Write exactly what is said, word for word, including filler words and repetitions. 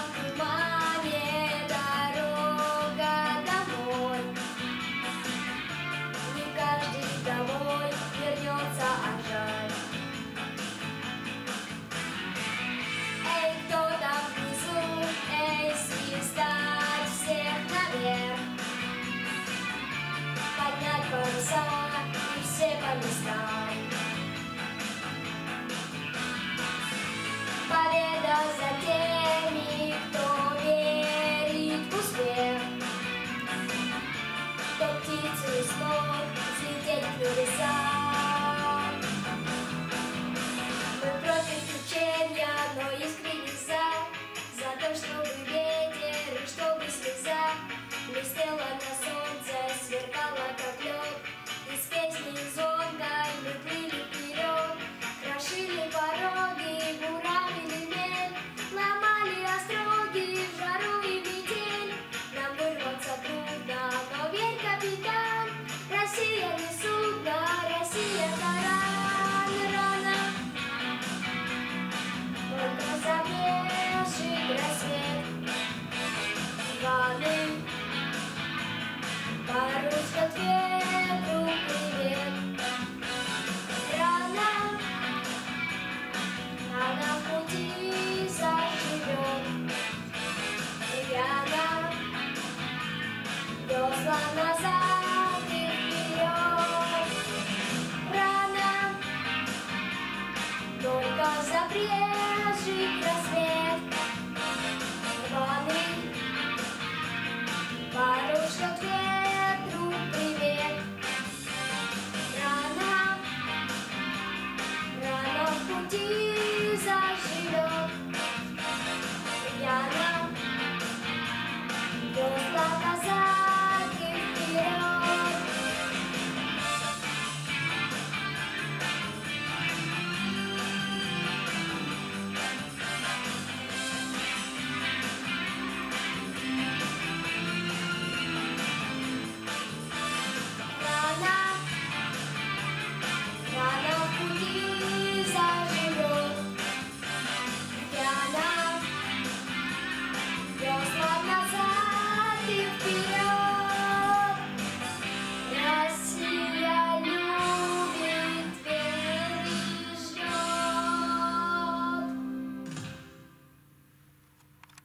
в тумане дорога домой. Не каждый домой вернется, а жаль. Эй, кто там внизу? Эй, свистать всех наверх. Поднять паруса и все по местам. Победа за теми, кто верит в успех. Кто птицы смог взлететь в небеса.